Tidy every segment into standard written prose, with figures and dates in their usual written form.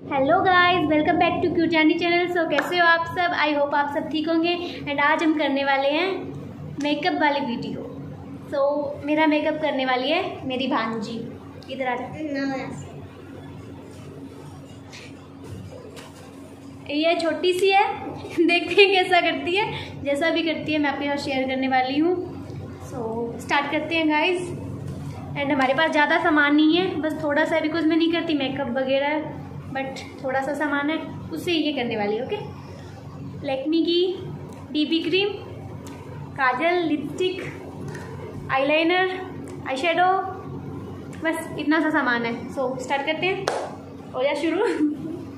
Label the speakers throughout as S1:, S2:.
S1: Hello guys, welcome back to cute Jaani channel. So कैसे हो आप सब? आई होप आप सब ठीक होंगे। एंड आज हम करने वाले हैं मेकअप वाली वीडियो। सो मेरा मेकअप करने वाली है मेरी भांजी। इधर आ जाते। ये छोटी सी है देखते हैं कैसा करती है। जैसा भी करती है मैं आपके साथ शेयर करने वाली हूँ। सो स्टार्ट करते हैं गाइस। एंड हमारे पास ज़्यादा सामान नहीं है, बस थोड़ा सा, बिकॉज मैं नहीं करती मेकअप वगैरह, बट थोड़ा सा सामान है, उससे ये करने वाली है। ओके, लैक्मे की BB cream, kajal, lipstick, eyeliner, eye shadow, बस इतना सा सामान है। सो स्टार्ट करते हैं। हो जाए शुरू।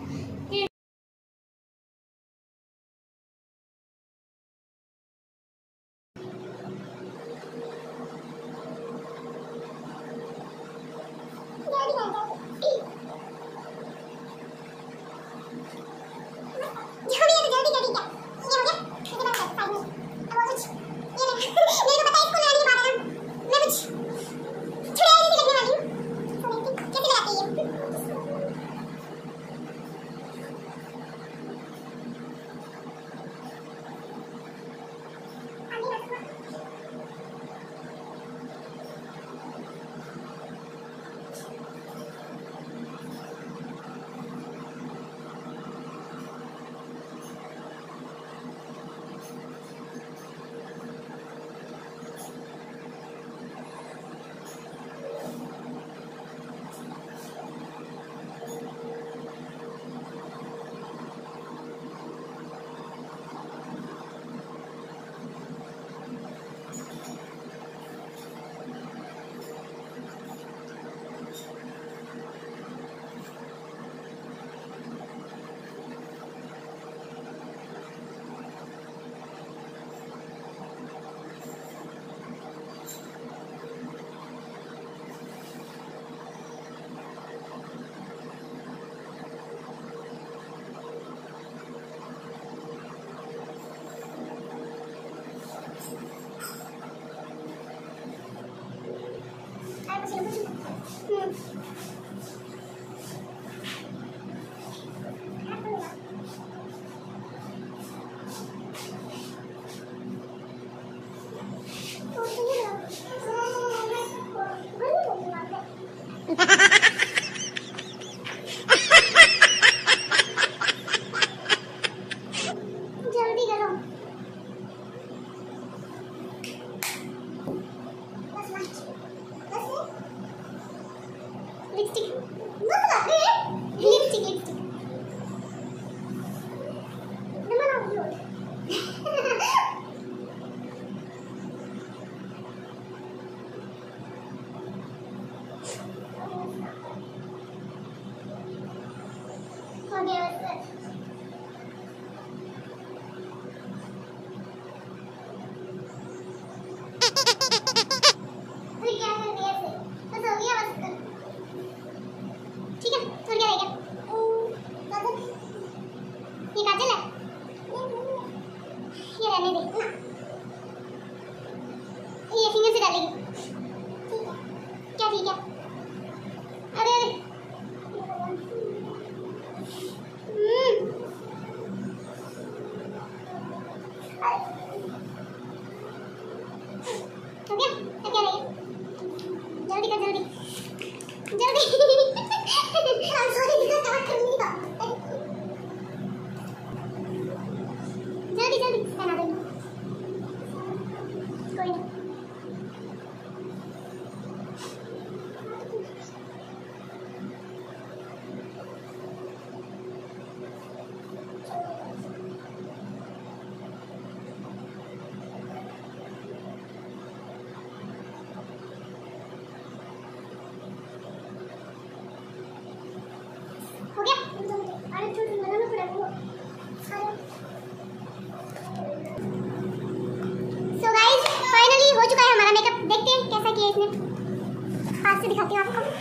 S1: दिखाती हूँ आपको।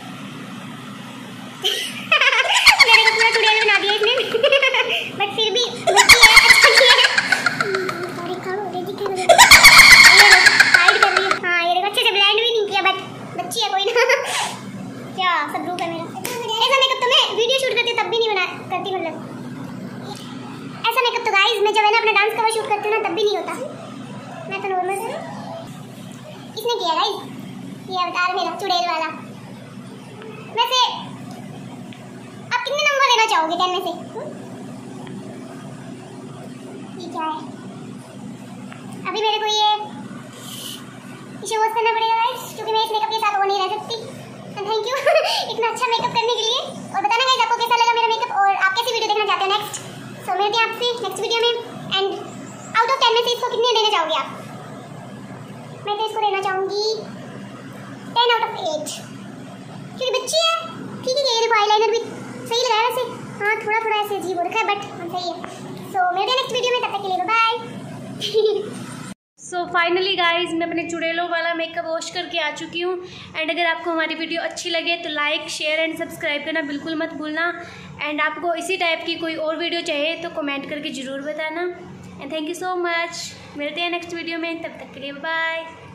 S1: मेरे को पूरा टुडे बना दिया इसने। बट फिर भी बच्ची है, अच्छा है। सॉरी करो, रेडी कर लो। हाइड कर रही है। हाँ ये देखो, अच्छे से ब्लेंड भी नहीं किया, बट बच्ची है कोई ना। क्या सब रूप है मेरा। ऐसा मेकअप तो मैं वीडियो शूट करती तब भी नहीं बना
S2: करती, मतलब ऐसा मेकअप तो गाइस मैं जब है ना अपना डांस कवर शूट करती हूँ ना तब भी नहीं होता, मैं तो नॉर्मल हूँ। इसने किया गाइस, ये अवतार मेरा चुड़ैल वाला। वैसे आप कितने नंबर देना चाहोगे 10 में से? ये क्या है? अभी मेरे को ये इसे वॉश करना पड़ेगा गाइस, क्योंकि मैं इस मेकअप के साथ वो नहीं रह सकती। थैंक यू इतना अच्छा मेकअप करने के लिए। और बताना गाइस आपको कैसा लगा मेरा मेकअप और आप कैसी वीडियो देखना चाहते हो नेक्स्ट। सो मिलते हैं आपसे नेक्स्ट वीडियो में। एंड आउट ऑफ 10 में से इसको कितने देना चाहोगे आप? मैं तो इसको देना चाहूँगी 10 आउट ऑफ 8, क्योंकि बच्ची है। ठीक है, ये देखो आईलाइनर भी सही लगाया वैसे, हाँ थोड़ा थोड़ा ऐसे अजीब हो रखा है बट सही है। सो मिलते हैं नेक्स्ट वीडियो में, तब तक के लिए बाय।
S1: सो फाइनली गाइज मैं अपने चुड़ैलों वाला मेकअप वॉश करके आ चुकी हूँ। एंड अगर आपको हमारी वीडियो अच्छी लगे तो लाइक शेयर एंड सब्सक्राइब करना बिल्कुल मत भूलना। एंड आपको इसी टाइप की कोई और वीडियो चाहिए तो कमेंट करके ज़रूर बताना। And thank you so much. मिलते हैं नेक्स्ट वीडियो में, तब तक के लिए बाय।